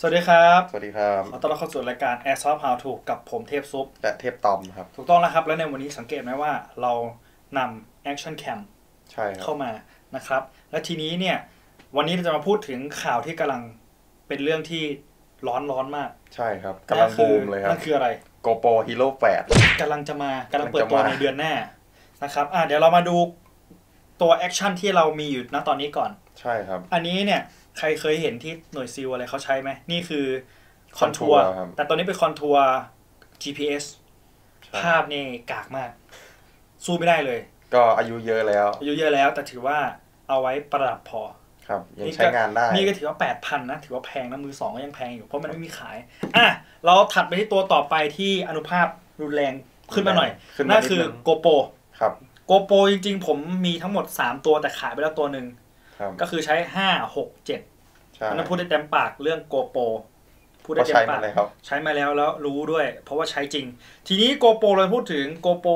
สวัสดีครับสวัสดีครับขอต้อนรับเข้าสู่รายการ Airsoft How To กับผมเทพซุปและเทพตอมครับถูกต้องแล้วครับและในวันนี้สังเกตไหมว่าเรานำ Action Cam ใช่ครับเข้ามานะครับและทีนี้เนี่ยวันนี้เราจะมาพูดถึงข่าวที่กำลังเป็นเรื่องที่ร้อนมากใช่ครับกำลังบูมเลยครับนั่นคืออะไร GoPro Hero 8 กำลังเปิดตัวในเดือนหน้านะครับเดี๋ยวเรามาดูตัวแอคชั่นที่เรามีอยู่ณตอนนี้ก่อนใช่ครับอันนี้เนี่ยใครเคยเห็นที่หน่วยซีลอะไรเขาใช้ไหมนี่คือคอนทัวร์แต่ตอนนี้เป็นคอนทัวร์ GPS ภาพนี่กากมากสู้ไม่ได้เลยก็อายุเยอะแล้วแต่ถือว่าเอาไว้ประดับพอครับยังใช้งานได้นี่ก็ถือว่า 8,000 นะถือว่าแพงนะมือสองก็ยังแพงอยู่เพราะมันไม่มีขายเราถัดไปที่ตัวต่อไปที่อนุภาพรุนแรงขึ้นมาหน่อยนั่นคือ GoPro ครับ GoPro จริงๆผมมีทั้งหมด3ตัวแต่ขายไปแล้วตัวหนึ่งก็คือใช้5 6 7มันพูดได้เต็มปากเรื่อง GoPro พูดได้เต็มปากใช้มาแล้วรู้ด้วยเพราะว่าใช้จริงทีนี้ GoPro เราพูดถึง GoPro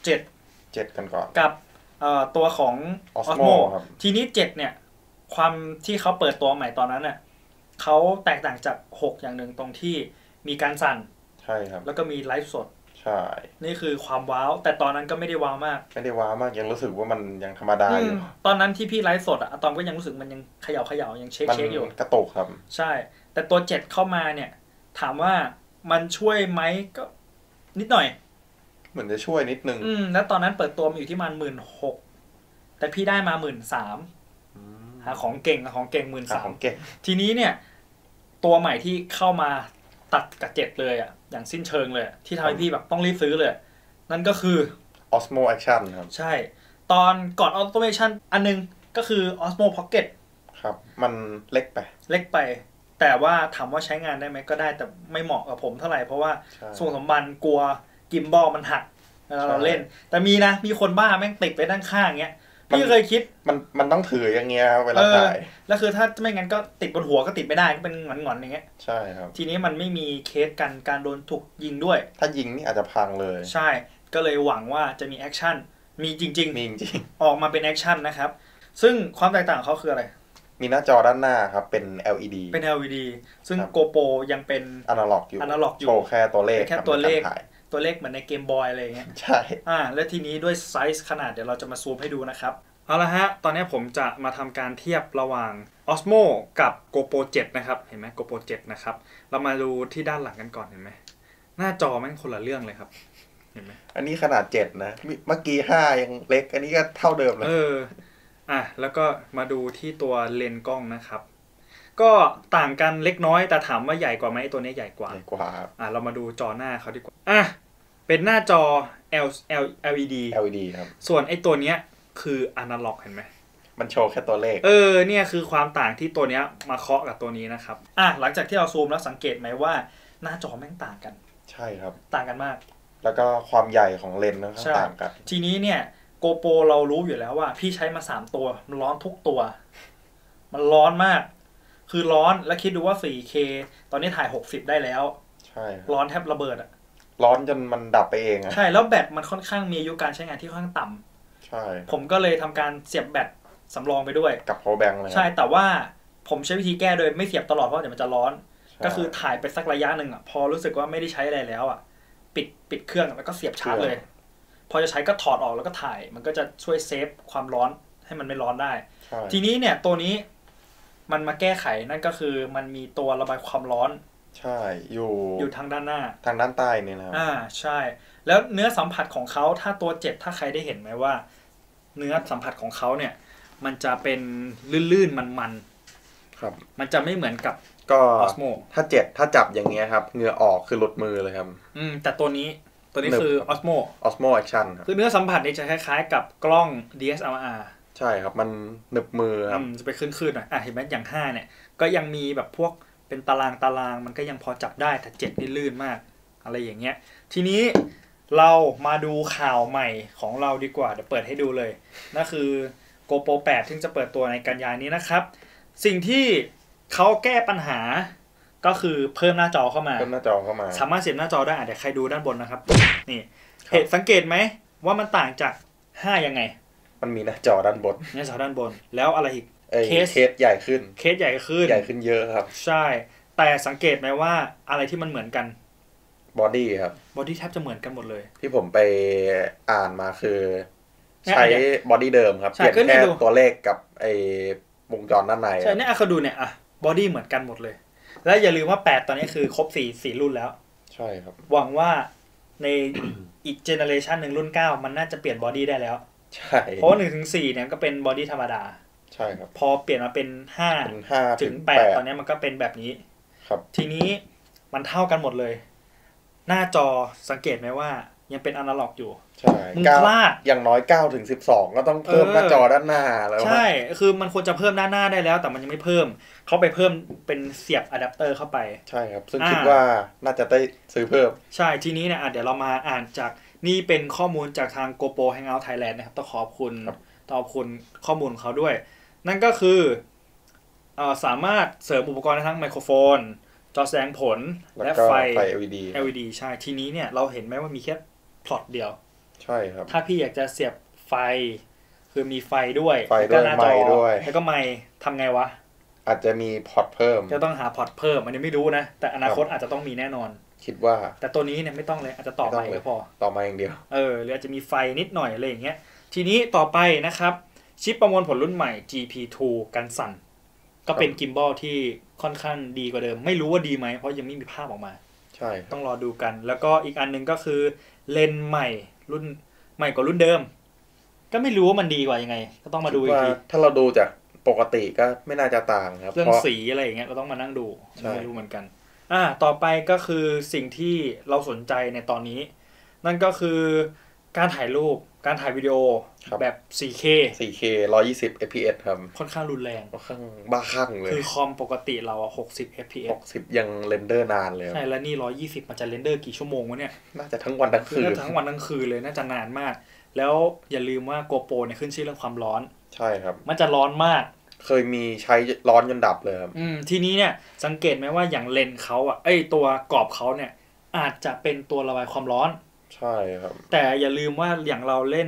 7 กันก่อนกับตัวของ Osmo ทีนี้7เนี่ยความที่เขาเปิดตัวใหม่ตอนนั้นน่ะเขาแตกต่างจาก6อย่างหนึ่งตรงที่มีการสั่นใช่ครับแล้วก็มีไลฟ์สดใช่นี่คือความว้าวแต่ตอนนั้นก็ไม่ได้ว้าวมากยังรู้สึกว่ามันยังธรรมดาอยู่ตอนนั้นที่พี่ไลฟ์สดอะตอมก็ยังรู้สึกมันยังเขย่ายังเช็คอยู่กระตุกครับใช่แต่ตัว7เข้ามาเนี่ยถามว่ามันช่วยไหมก็นิดหน่อยเหมือนจะช่วยนิดนึงแล้วตอนนั้นเปิดตัวมาอยู่ที่มัน16,000แต่พี่ได้มา13,000หาของเก่ง13,000ทีนี้เนี่ยตัวใหม่ที่เข้ามาตัดกับ7เลยอะอย่างสิ้นเชิงเลยที่ทำให้พี่แบบต้องรีบซื้อเลยนั่นก็คือ Osmo Action ครับใช่ตอนก่อน Automation อันนึงก็คือ Osmo Pocket ครับมันเล็กไปแต่ว่าถามว่าใช้งานได้ไหมก็ได้แต่ไม่เหมาะกับผมเท่าไหร่เพราะว่าส่วนสมบัติกลัวกิมบอลมันหักเราเล่นแต่มีคนบ้าแม่งติดไปด้านข้างเงี้ยพี่เคยคิดมันต้องถืออย่างเงี้ยเวลาถ่ายแล้วคือถ้าไม่งั้นก็ติดบนหัวก็ติดไม่ได้ก็เป็นหงอนๆอย่างเงี้ยใช่ครับทีนี้มันไม่มีเคสกันการโดนถูกยิงด้วยถ้ายิงนี่อาจจะพังเลยใช่ก็เลยหวังว่าจะมีแอคชั่นมีจริงออกมาเป็นแอคชั่นนะครับซึ่งความแตกต่างของเขาคืออะไรมีหน้าจอด้านหน้าครับเป็น LED ซึ่ง GoPro ยังเป็นอนาล็อกอยู่โชว์แค่ตัวเลขเหมือนในเกมบอยอะไรอย่างเงี้ยใช่และทีนี้ด้วยไซส์ขนาดเดี๋ยวเราจะมาซูมให้ดูนะครับเอาละฮะตอนนี้ผมจะมาทำการเทียบระหว่าง Osmo กับ GoPro 7นะครับเห็นไหม GoPro 7นะครับเรามาดูที่ด้านหลังกันก่อนเห็นไหมหน้าจอแม่งคนละเรื่องเลยครับเห็นไหมอันนี้ขนาด7นะเมื่อกี้5ยังเล็กอันนี้ก็เท่าเดิมเลยแล้วก็มาดูที่ตัวเลนส์กล้องนะครับก็ต่างกันเล็กน้อยแต่ถามว่าใหญ่กว่าไหมตัวนี้ใหญ่กว่าเรามาดูจอหน้าเขาดีกว่าเป็นหน้าจอ LED ครับส่วนไอ้ตัวเนี้ยคืออนาล็อกเห็นไหมมันโชว์แค่ตัวเลขเนี่ยคือความต่างที่ตัวเนี้ยมาเคาะกับตัวนี้นะครับหลังจากที่เราซูมแล้วสังเกตไหมว่าหน้าจอแม่งต่างกันใช่ครับต่างกันมากแล้วก็ความใหญ่ของเลนส์ก็ต่างกันทีนี้เนี่ยโกโปรเรารู้อยู่แล้วว่าพี่ใช้มา3ตัวมันร้อนทุกตัวมันร้อนมากคือร้อนแล้วคิดดูว่า 4K ตอนนี้ถ่าย60ได้แล้วใช่ร้อนแทบระเบิดร้อนจนมันดับไปเองใช่แล้วแบตมันค่อนข้างมีอายุการใช้งานที่ค่อนข้างต่ำใช่ผมก็เลยทำการเสียบแบตสำรองไปด้วยกับ power bank เลยใช่แต่ว่าผมใช้วิธีแก้โดยไม่เสียบตลอดเพราะเดี๋ยวมันจะร้อนก็คือถ่ายไปสักระยะหนึ่งพอรู้สึกว่าไม่ได้ใช้อะไรแล้วปิดเครื่องแล้วก็เสียบชาร์จเลยพอจะใช้ก็ถอดออกแล้วก็ถ่ายมันก็จะช่วยเซฟความร้อนให้มันไม่ร้อนได้ทีนี้เนี่ยตัวนี้มันมาแก้ไขนั่นก็คือมันมีตัวระบายความร้อนใช่อยู่ทางด้านหน้าทางด้านใต้นี่นะครับใช่แล้วเนื้อสัมผัสของเขาถ้าตัว7ถ้าใครได้เห็นไหมว่าเนื้อสัมผัสของเขาเนี่ยมันจะเป็นลื่นๆมันครับมันจะไม่เหมือนกับก็ Osmo ถ้าจับอย่างเงี้ยครับเหงื่อออกคือหลุดมือเลยครับแต่ตัวนี้คือ Osmo Action ครับคือเนื้อสัมผัสนี่จะคล้ายๆกับกล้อง DSLR ใช่ครับมันหนึบมือครับจะไปขึ้นหน่อยเห็นไหมอย่าง5เนี่ยก็ยังมีแบบพวกเป็นตารางมันก็ยังพอจับได้แต่7นี่ลื่นมากอะไรอย่างเงี้ยทีนี้เรามาดูข่าวใหม่ของเราดีกว่าเดี๋ยวเปิดให้ดูเลยนั่นคือ GoPro 8ซึ่งจะเปิดตัวในกันยายนนี้นะครับสิ่งที่เขาแก้ปัญหาก็คือเพิ่มหน้าจอเข้ามาสามารถเสียบหน้าจอได้เดี๋ยวใครดูด้านบนนะครับนี่สังเกตไหมว่ามันต่างจาก5ยังไงมันมีหน้าจอด้านบนแล้วอะไรอีกเคสใหญ่ขึ้นเยอะครับใช่แแต่สังเกตไหมว่าอะไรที่มันเหมือนกันบอดี้ครับบอดี้แทบจะเหมือนกันหมดเลยที่ผมไปอ่านมาคือใช้บอดี้เดิมครับเปลี่ยนแค่ตัวเลขกับไอ้วงจรด้านในใช่เนี่ยเขาดูเนี่ยอ่ะบอดี้เหมือนกันหมดเลยแล้วอย่าลืมว่า8ตอนนี้คือครบ4รุ่นแล้วใช่ครับหวังว่าในอีกเจเนอเรชันหนึ่งรุ่น9มันน่าจะเปลี่ยนบอดี้ได้แล้วใช่เพราะ1-4เนี่ยก็เป็นบอดี้ธรรมดาใช่ครับพอเปลี่ยนมาเป็น5ถึง8ตอนนี้มันก็เป็นแบบนี้ครับทีนี้มันเท่ากันหมดเลยหน้าจอสังเกตไหมว่ายังเป็นอนาล็อกอยู่ใช่มึงพลาดอย่างน้อย9ถึง12ก็ต้องเพิ่มหน้าจอด้านหน้าแล้วใช่คือมันควรจะเพิ่มด้านหน้าได้แล้วแต่มันยังไม่เพิ่มเขาไปเพิ่มเป็นเสียบอะแดปเตอร์เข้าไปใช่ครับซึ่งคิดว่าน่าจะได้ซื้อเพิ่มใช่ทีนี้เนี่ยเดี๋ยวเรามาอ่านจากนี่เป็นข้อมูลจากทาง GoPro Hangout Thailand นะครับต้องขอบคุณข้อมูลของเขาด้วยนั่นก็คือสามารถเสริมอุปกรณ์ได้ทั้งไมโครโฟนจอแสดงผลและไฟ LED ใช่ทีนี้เนี่ยเราเห็นไหมว่ามีแค่พล็อตเดียวใช่ครับถ้าพี่อยากจะเสียบไฟคือมีไฟด้วยแล้วก็หน้าจอด้วยแล้วก็ไมค์ทำไงวะอาจจะมีพอร์ตเพิ่มจะต้องหาพอร์ตเพิ่มอันนี้ไม่รู้นะแต่อนาคตอาจจะต้องมีแน่นอนคิดว่าแต่ตัวนี้เนี่ยไม่ต้องเลยอาจจะต่อไมค์ก็พอต่อไมค์อย่างเดียวหรืออาจจะมีไฟนิดหน่อยอะไรอย่างเงี้ยทีนี้ต่อไปนะครับชิปประมวลผลรุ่นใหม่ GP2 กันสั่นก็เป็นกิมบอลที่ค่อนข้างดีกว่าเดิมไม่รู้ว่าดีไหมเพราะยังไม่มีภาพออกมาใช่ต้องรอดูกันแล้วก็อีกอันนึงก็คือเลนส์ใหม่รุ่นใหม่กว่ารุ่นเดิมก็ไม่รู้ว่ามันดีกว่ายังไงก็ต้องมาดูอีกทีถ้าเราดูจากปกติก็ไม่น่าจะต่างครับเรื่องสีอะไรอย่างเงี้ยเราต้องมานั่งดูไม่รู้เหมือนกันต่อไปก็คือสิ่งที่เราสนใจในตอนนี้นั่นก็คือการถ่ายรูปการถ่ายวิดีโอแบบ 4K 120 fps ครับค่อนข้างรุนแรงค่อนข้างบ้าคลั่งเลยคือคอมปกติเรา60 fps 60ยังเรนเดอร์นานเลยใช่แล้วนี่120มันจะเรนเดอร์กี่ชั่วโมงวะเนี่ยน่าจะทั้งวันทั้งคืนน่าจะทั้งวันทั้งคืนเลยน่าจะนานมากแล้วอย่าลืมว่า GoPro เนี่ยขึ้นชื่อเรื่องความร้อนใช่ครับมันจะร้อนมากเคยมีใช้ร้อนจนดับเลยครับทีนี้เนี่ยสังเกตไหมว่าอย่างเลนส์เขาตัวกรอบเขาเนี่ยอาจจะเป็นตัวระบายความร้อนใช่ครับแต่อย่าลืมว่าอย่างเราเล่น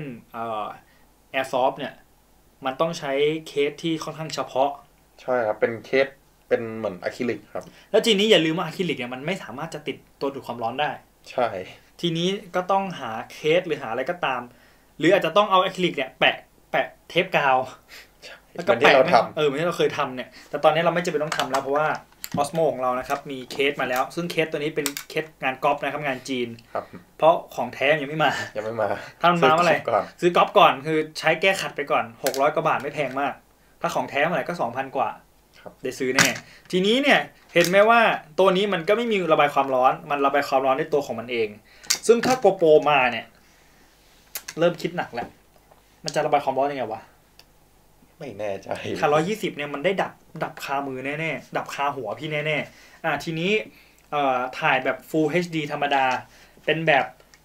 Airsoft เนี่ยมันต้องใช้เคสที่ค่อนข้างเฉพาะใช่ครับเป็นเคสเป็นเหมือนอะคริลิกครับแล้วทีนี้อย่าลืมว่าอะคริลิกเนี่ยมันไม่สามารถจะติดตัวดูดความร้อนได้ใช่ทีนี้ก็ต้องหาเคสหรือหาอะไรก็ตามหรืออาจจะต้องเอาอะคริลิกเนี่ยแปะเทปกาวแล้วก็แปะเหมือนที่เราเคยทำเนี่ยแต่ตอนนี้เราไม่จำเป็นต้องทำแล้วเพราะว่าOsmo ของเรานะครับมีเคสมาแล้วซึ่งเคสตัวนี้เป็นเคสงานก๊อปนะครับงานจีนเพราะของแท้ยังไม่มาถ้ามันมาเมื่อไหร่ซื้อก๊อปก่อนคือใช้แก้ขัดไปก่อน600 กว่าบาทไม่แพงมากถ้าของแท้เมื่อไหร่ก็ 2,000 กว่าได้ซื้อแน่ทีนี้เนี่ยเห็นไหมว่าตัวนี้มันก็ไม่มีระบายความร้อนมันระบายความร้อนในตัวของมันเองซึ่งถ้าโกโปรมาเนี่ยเริ่มคิดหนักแล้วมันจะระบายความร้อนยังไงวะไม่แน่ใจถ้า120เนี่ยมันได้ดับคามือแน่ๆดับคาหัวพี่แน่ๆทีนี้ถ่ายแบบ Full HD ธรรมดาเป็นแบบ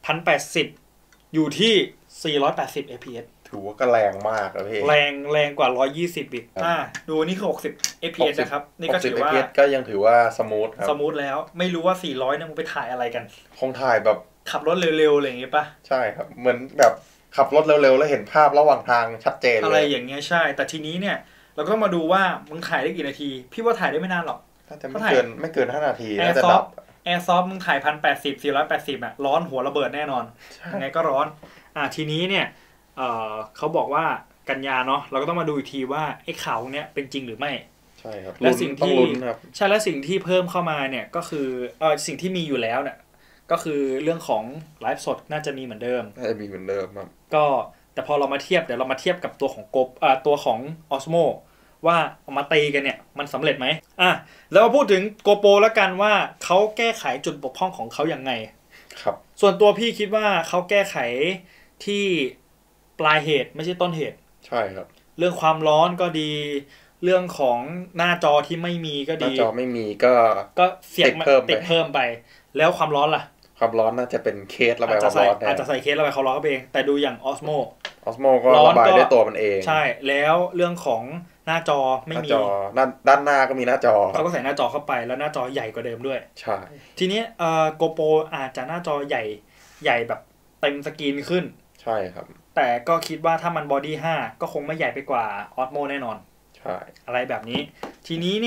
1080 อยู่ที่480 fps ถือว่าก็แรงมากนะพี่แรงกว่า120อีกดูนี่คือ60 fps นะครับนี่ก็ถือว่าก็ยังถือว่าสมูทครับสมูทแล้วไม่รู้ว่า400เนี่ยมึงไปถ่ายอะไรกันคงถ่ายแบบขับรถเร็วๆอะไรอย่างงี้ป่ะใช่ครับเหมือนแบบขับรถเร็วๆแล้วเห็นภาพระหว่างทางชัดเจนเลยอะไรอย่างเงี้ยใช่แต่ทีนี้เนี่ยเราก็ต้องมาดูว่ามึงถ่ายได้กี่นาทีพี่ว่าถ่ายได้ไม่นานหรอกน่าจะไม่เกิน5 นาทีน่าจะดับAirsoft มึงถ่าย1080 480ร้อนหัวระเบิดแน่นอนยังไงก็ร้อนทีนี้เนี่ยเขาบอกว่ากันยาเนาะเราก็ต้องมาดูอีกทีว่าไอ้ข่าวเนี้ยเป็นจริงหรือไม่ใช่ครับและสิ่งที่ใช่และสิ่งที่เพิ่มเข้ามาเนี่ยก็คือสิ่งที่มีอยู่แล้วเนี่ยก็คือเรื่องของไลฟ์สดน่าจะมีเหมือนเดิมน่าจะมีเหมือนเดิมครับก็แต่พอเรามาเทียบเดี๋ยวเรามาเทียบกับตัวของตัวของ Osmo ว่าเอามาตีกันเนี่ยมันสำเร็จไหมแล้วมาพูดถึง GoPro แล้วกันว่าเขาแก้ไขจุดบกพร่องของเขาอย่างไงครับส่วนตัวพี่คิดว่าเขาแก้ไขที่ปลายเหตุไม่ใช่ต้นเหตุใช่ครับเรื่องความร้อนก็ดีเรื่องของหน้าจอที่ไม่มีก็ดีหน้าจอไม่มีก็เสียบติดเพิ่มไปแล้วความร้อนล่ะความร้อนน่าจะเป็นเคสระบายความร้อนอาจจะใส่เคสระบายความร้อนเข้าไปเองแต่ดูอย่าง Osmo ก็ระบายด้วยตัวมันเองใช่แล้วเรื่องของหน้าจอไม่มีด้านหน้าก็มีหน้าจอเขาก็ใส่หน้าจอเข้าไปแล้วหน้าจอใหญ่กว่าเดิมด้วยใช่ทีนี้GoPro อาจจะหน้าจอใหญ่แบบเต็มสกรีนขึ้นใช่ครับแต่ก็คิดว่าถ้ามันบอดี้5ก็คงไม่ใหญ่ไปกว่า Osmo แน่นอนใช่อะไรแบบนี้ทีนี้เนี่ย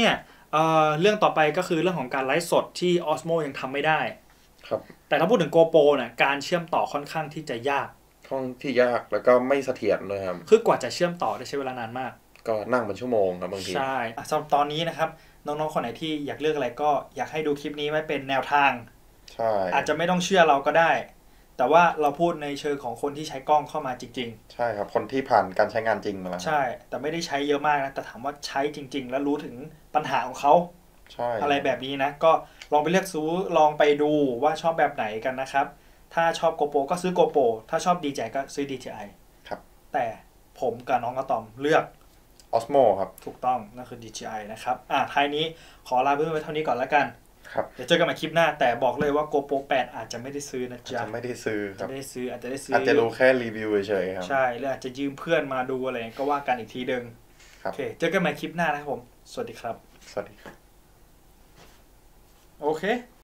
เรื่องต่อไปก็คือเรื่องของการไลฟ์สดที่ Osmo ยังทำไม่ได้ครับแต่ถ้าพูดถึง GoPro เนี่ยการเชื่อมต่อค่อนข้างที่จะยากค่อนที่ยากแล้วก็ไม่เสถียรเลยครับคือกว่าจะเชื่อมต่อได้ใช้เวลานานมากก็นั่งเป็นชั่วโมงครับบางทีใช่สำหรับตอนนี้นะครับน้องๆคนไหนที่อยากเลือกอะไรก็อยากให้ดูคลิปนี้ไว้เป็นแนวทางใช่อาจจะไม่ต้องเชื่อเราก็ได้แต่ว่าเราพูดในเชิงของคนที่ใช้กล้องเข้ามาจริงๆใช่ครับคนที่ผ่านการใช้งานจริงมาแล้วใช่แต่ไม่ได้ใช้เยอะมากนะแต่ถามว่าใช้จริงๆแล้วรู้ถึงปัญหาของเขาใช่อะไรแบบนี้นะก็ลองไปเลือกซื้อลองไปดูว่าชอบแบบไหนกันนะครับถ้าชอบ GoPro ก็ซื้อ GoPro ถ้าชอบ DJI ก็ซื้อ DJI ครับแต่ผมกับน้องอะตอมเลือก Osmo ครับถูกต้องนั่นคือ DJI นะครับท้ายนี้ขอลาเพื่อนไว้เท่านี้ก่อนแล้วกันครับเดี๋ยวเจอกันใหม่คลิปหน้าแต่บอกเลยว่า GoPro 8อาจจะไม่ได้ซื้อนะจ๊ะอาจจะไม่ได้ซื้อครับไม่ได้ซื้ออาจจะได้ซื้ออาจจะดูแค่รีวิวเฉยๆครับใช่หรืออาจจะยืมเพื่อนมาดูอะไรก็ว่ากันอีกทีนึงโอเคเจอกันใหม่คลิปหน้านะครับผมสวัสดีครับสวัสดีครับโอเค